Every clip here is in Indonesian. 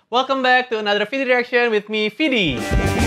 Welcome back to another video reaction with me, Vidi.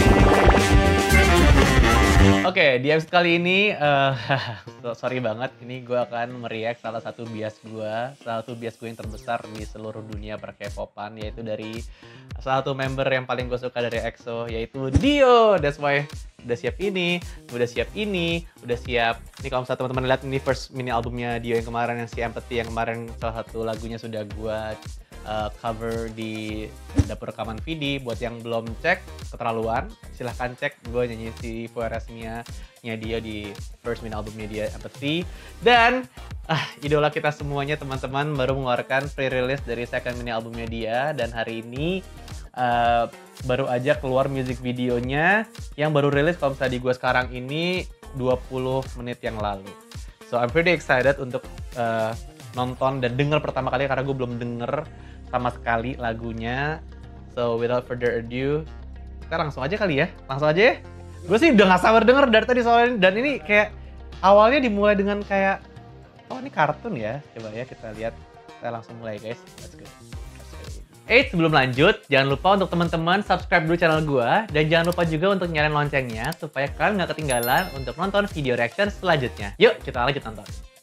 Oke, di episode kali ini, sorry banget, ini gue akan mereact salah satu bias gue yang terbesar di seluruh dunia per K-popan, yaitu dari salah satu member yang paling gue suka dari EXO, yaitu Dio. That's why udah siap ini, udah siap. Ini kalau misalnya teman-teman lihat ini first mini albumnya Dio yang kemarin, yang si Empathy, yang kemarin salah satu lagunya sudah gue cover di dapur rekaman Vidi. Buat yang belum cek keterlaluan, silahkan cek gue nyanyi si VRS-nya Dio di first mini albumnya dia, Empathy. Dan idola kita semuanya teman-teman baru mengeluarkan pre-release dari second mini albumnya dia, dan hari ini baru aja keluar music videonya yang baru rilis kalau misalnya di gue sekarang ini 20 menit yang lalu. So I'm pretty excited untuk nonton dan denger pertama kali karena gue belum denger sama sekali lagunya. So without further ado, kita langsung aja kali ya, langsung aja ya. Gue sih udah gak sabar denger dari tadi soalnya, dan ini kayak awalnya dimulai dengan kayak, oh ini kartun ya. Coba ya kita lihat, kita langsung mulai guys, let's go. Sebelum lanjut, jangan lupa untuk teman-teman subscribe dulu channel gue, dan jangan lupa juga untuk nyalain loncengnya supaya kalian gak ketinggalan untuk nonton video reaction selanjutnya. Yuk kita lanjut nonton.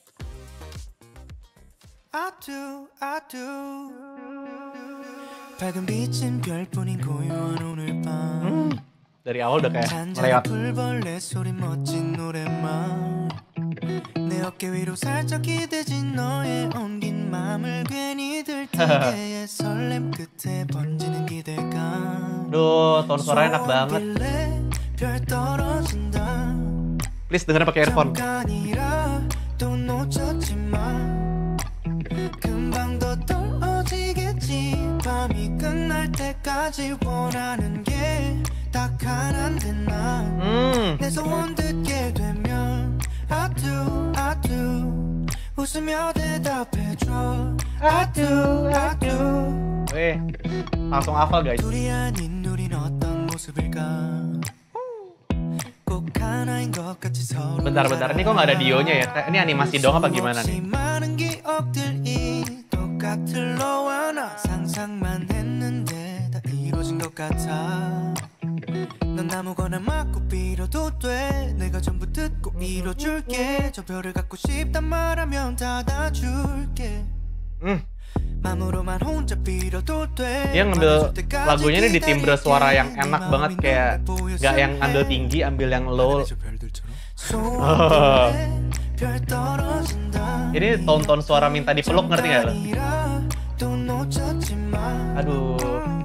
Dari awal udah kayak melewat. Duh, tone suaranya enak banget. Please dengerin pakai earphone. Langsung hafal guys. Bentar, ini kok nggak ada Dionya ya? Ini animasi dong apa gimana nih? Dia ngambil lagunya ini di timbre suara yang enak banget, kayak gak yang ambil tinggi, ambil yang low. Ini tone suara minta dipeluk, ngerti gak lo? Aduh.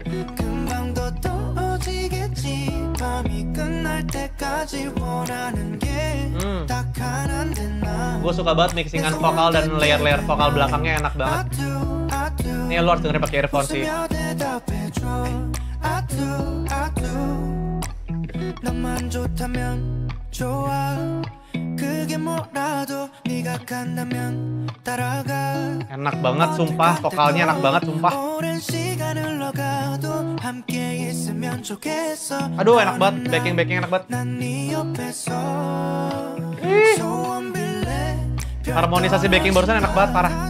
Gue suka banget mixingan vokal dan layer-layer vokal belakangnya enak banget. Ini lo harus dengerin pakai earphone sih. Enak banget sumpah, vokalnya enak banget sumpah. Aduh enak banget, backing enak banget. Harmonisasi backing barusan enak banget, parah.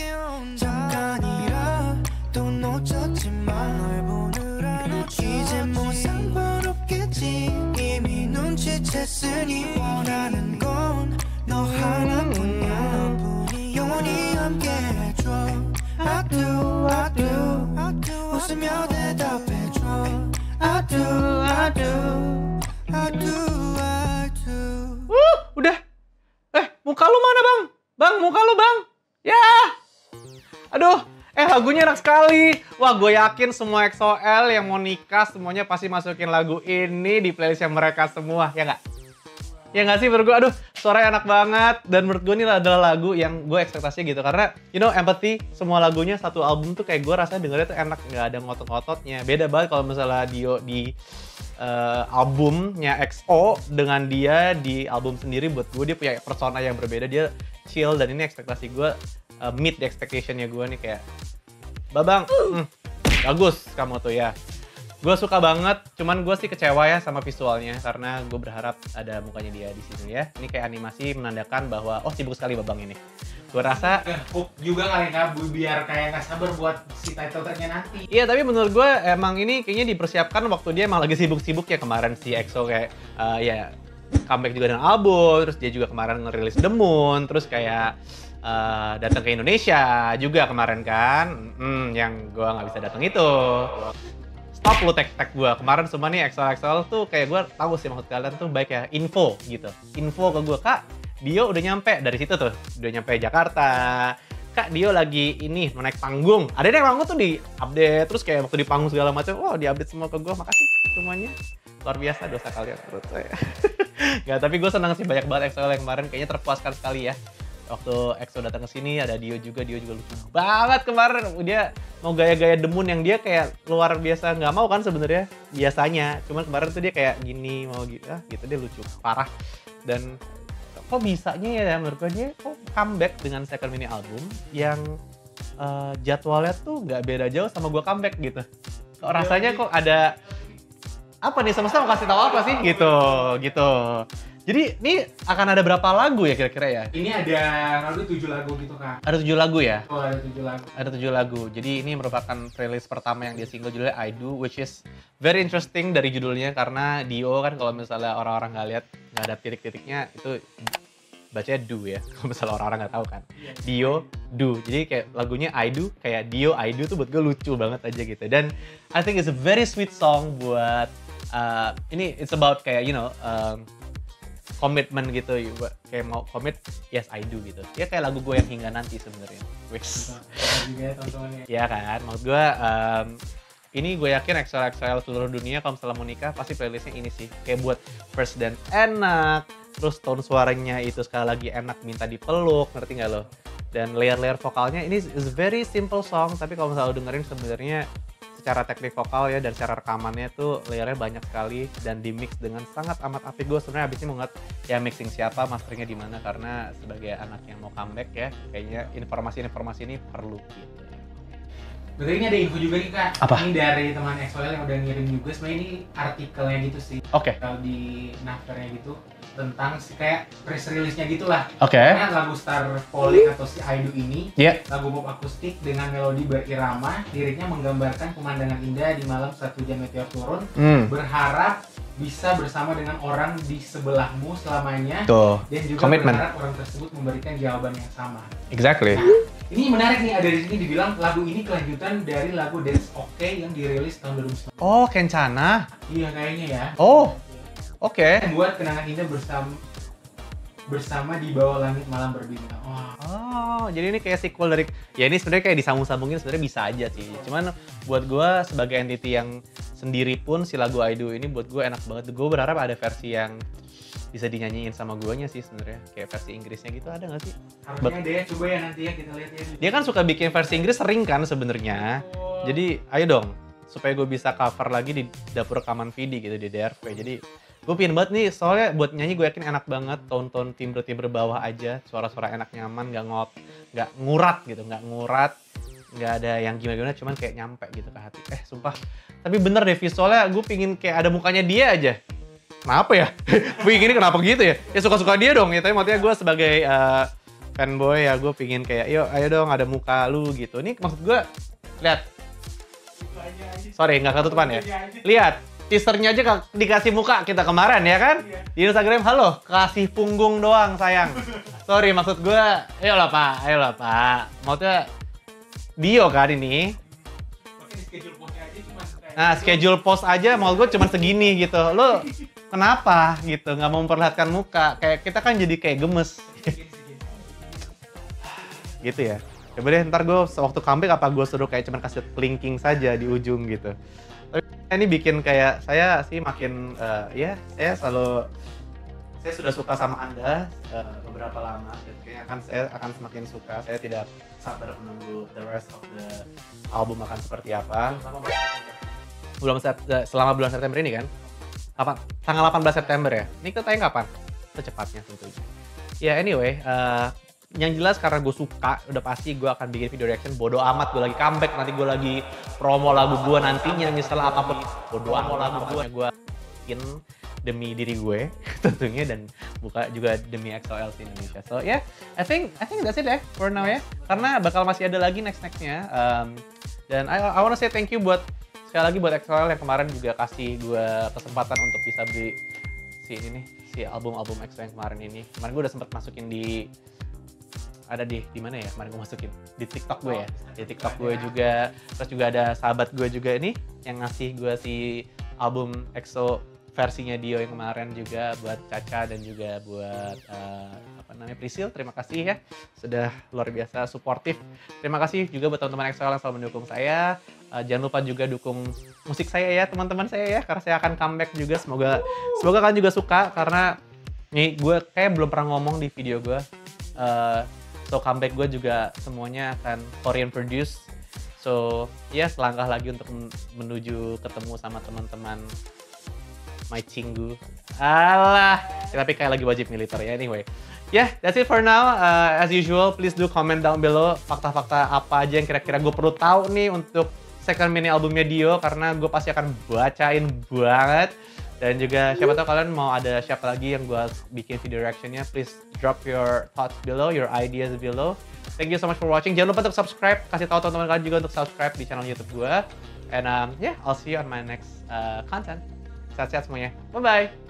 Udah. Muka lu mana bang? Bang, muka lu bang. Ya. Aduh. Lagunya enak sekali. Wah, gue yakin semua EXO-L yang mau nikah semuanya pasti masukin lagu ini di playlistnya mereka semua, ya nggak? Ya nggak sih menurut gue? Aduh, suaranya enak banget. Dan menurut gue ini adalah lagu yang gue ekspektasinya gitu. Karena, you know, Empathy, semua lagunya satu album tuh kayak gue rasanya dengernya tuh enak. Nggak ada ngotot-ngototnya. Beda banget kalau misalnya Dio di albumnya EXO dengan dia di album sendiri. Buat gue dia punya persona yang berbeda. Dia chill, dan ini ekspektasi gue meet the expectation-nya gue nih, kayak Babang, bagus kamu tuh ya. Gue suka banget, cuman gue sih kecewa ya sama visualnya karena gue berharap ada mukanya dia di sini ya. Ini kayak animasi menandakan bahwa oh sibuk sekali babang ini. Gue rasa hook juga kali Kak, biar kayak nggak sabar buat si title tracknya nanti. iya, tapi menurut gue emang ini kayaknya dipersiapkan waktu dia emang lagi sibuk-sibuk ya kemarin si EXO kayak ya comeback juga dengan album, terus dia juga kemarin ngerilis The Moon, terus kayak datang ke Indonesia juga kemarin kan, yang gue nggak bisa datang itu. Stop lu tag gue kemarin semua nih XL tuh kayak gue tahu sih maksud kalian tuh baik ya info gitu, info ke gue Kak Dio udah nyampe dari situ tuh, udah nyampe Jakarta. Kak Dio lagi ini mau naik panggung, ada yang panggung tuh di update terus kayak waktu di panggung segala macam, wow di update semua ke gue, makasih semuanya luar biasa dosa kalian menurut saya. Nggak, tapi gue senang sih banyak banget XL yang kemarin kayaknya terpuaskan sekali ya. Waktu EXO datang ke sini ada Dio juga lucu banget kemarin. Dia mau gaya-gaya demun yang dia kayak luar biasa nggak mau kan sebenarnya biasanya. Cuman kemarin tuh dia kayak gini mau gitu, gitu dia lucu parah. Dan kok bisanya ya menurut gue dia kok comeback dengan second mini album yang jadwalnya tuh nggak beda jauh sama gue comeback gitu. Kok rasanya kok ada apa nih semesta mau kasih tahu apa sih gitu. Jadi ini akan ada berapa lagu ya kira-kira ya? Ini ada lagu 7 lagu gitu Kak. Ada 7 lagu ya? Oh ada 7 lagu. Ada 7 lagu. Jadi ini merupakan playlist pertama yang dia single judulnya I Do, which is very interesting dari judulnya karena Dio kan kalau misalnya orang-orang nggak lihat nggak ada titik-titiknya itu bacanya do ya. Kalau misalnya orang-orang nggak tahu kan. Dio, do. Jadi kayak lagunya I Do kayak Dio, I Do tuh buat gue lucu banget aja gitu. Dan I think it's a very sweet song buat ini it's about kayak komitmen gitu, kayak mau komit, yes I do gitu. Ya kayak lagu gue yang hingga nanti sebenarnya. Wis. Ya kan, maksud gue ini gue yakin XL seluruh dunia kalau misalnya mau nikah pasti playlistnya ini sih. Kayak buat first dance enak, terus tone suaranya itu sekali lagi enak minta dipeluk, ngerti nggak lo? Dan layer-layer vokalnya ini is very simple song, tapi kalau misalnya lo dengerin sebenarnya secara teknik vokal ya dan secara rekamannya tuh layernya banyak sekali dan di mix dengan sangat amat apik. Gue sebenarnya abis ini mau ngeliat ya mixing siapa, masteringnya di mana karena sebagai anak yang mau comeback ya kayaknya informasi ini perlu gitu. Berarti ini ada info juga nih Kak. Apa? Ini dari teman XOL yang udah ngirim juga. Sebenarnya ini artikelnya gitu sih. Oke. Kalau di Navernya gitu tentang si kayak press release-nya gitulah. Oke. Karena lagu Star Falling atau si I Do ini Iya. lagu pop akustik dengan melodi berirama, liriknya menggambarkan pemandangan indah di malam saat hujan meteor turun. Berharap bisa bersama dengan orang di sebelahmu selamanya. Tuh. Dan juga Komitmen. berharap orang tersebut memberikan jawaban yang sama. Exactly. Nah, ini menarik nih, ada di sini dibilang lagu ini kelanjutan dari lagu Dance Okay yang dirilis tahun 2019. Oh, Kencana. Iya kayaknya ya. Oh. Oke. Membuat kenangan indah bersama di bawah langit malam berbintang. Wah. Oh, jadi ini kayak sequel dari ya ini sebenarnya kayak disambung-sambungin sebenarnya bisa aja sih. Cuman buat gue sebagai entity yang sendiri pun si lagu I Do ini buat gue enak banget. Gue berharap ada versi yang bisa dinyanyiin sama guanya sih sebenarnya. Kayak versi Inggrisnya gitu ada nggak sih? Harusnya ada ya, coba ya nanti ya kita lihat ya. Dia kan suka bikin versi Inggris sering kan sebenarnya. Jadi ayo dong supaya gue bisa cover lagi di dapur rekaman Vidi gitu di DRV. Jadi gue pengen banget nih soalnya buat nyanyi gue yakin enak banget, tone-tone timbre-timbre bawah aja, suara-suara enak nyaman, nggak ngurat gitu, nggak ada yang gimana-gimana, cuman kayak nyampe gitu ke hati. Sumpah, tapi bener deh visualnya gue pingin kayak ada mukanya dia aja. Kenapa ya? Begini kenapa gitu ya? Ya suka-suka dia dong ya, tapi maksudnya gue sebagai fanboy ya gue pingin kayak ayo dong ada muka lu gitu. Ini maksud gue, lihat. Sorry nggak ketutupan ya. Lihat, teasernya aja dikasih muka kita kemarin ya kan? Di Instagram, halo kasih punggung doang sayang. Sorry maksud gue, ayolah pak. Maksudnya Dio kan ini. Nah schedule post aja mau gue cuma segini gitu. Lo kenapa gitu nggak mau memperlihatkan muka? Kayak kita kan jadi kayak gemes. Gitu ya. Coba deh ntar gue waktu comeback apa gue suruh kayak cuma kasih linking saja di ujung gitu. Tapi ini bikin kayak saya sih makin saya sudah suka sama Anda beberapa lama dan kayaknya saya akan semakin suka. Saya tidak sabar menunggu the rest of the album akan seperti apa. Selama bulan September ini kan? Kapan? Tanggal 18 September ya? Ini kita tayang kapan? Secepatnya tentunya. Ya anyway, yang jelas karena gue suka, udah pasti gue akan bikin video reaction. Bodo amat gue lagi comeback, nanti gue lagi promo lagu gue nantinya, misalnya apapun, bodo amat gue bikin demi diri gue tentunya, dan buka juga demi XOLC Indonesia. So yeah, I think that's it ya for now ya, karena bakal masih ada lagi nextnya. Dan I wanna say thank you buat sekali lagi buat XOL yang kemarin juga kasih gue kesempatan untuk bisa beli si album EXO yang kemarin ini. Kemarin gue udah sempet masukin ada di mana ya kemarin gue masukin di TikTok gue ya, di TikTok gue juga. Terus juga ada sahabat gue juga ini yang ngasih gue si album EXO versinya Dio yang kemarin juga, buat Caca dan juga buat Prisil. Terima kasih ya, sudah luar biasa suportif. Terima kasih juga buat teman-teman EXO yang selalu mendukung saya. Jangan lupa juga dukung musik saya ya teman-teman saya ya, karena saya akan comeback juga. Semoga kalian juga suka, karena nih gue kayak belum pernah ngomong di video gue. So comeback gue juga semuanya akan Korean produce. So ya selangkah lagi untuk menuju ketemu sama teman-teman my cinggu. Alah, tapi kayak lagi wajib militer ya. Anyway, yeah, that's it for now. As usual, please do comment down below fakta-fakta apa aja yang kira-kira gue perlu tahu nih untuk second mini albumnya Dio, karena gue pasti akan bacain banget. Dan juga siapa tahu kalian mau ada siapa lagi yang gue bikin video reactionnya, please drop your thoughts below, your ideas below. Thank you so much for watching. Jangan lupa untuk subscribe, kasih tahu teman-teman kalian juga untuk subscribe di channel YouTube gue. And yeah, I'll see you on my next content. Sehat-sehat semuanya. Bye-bye.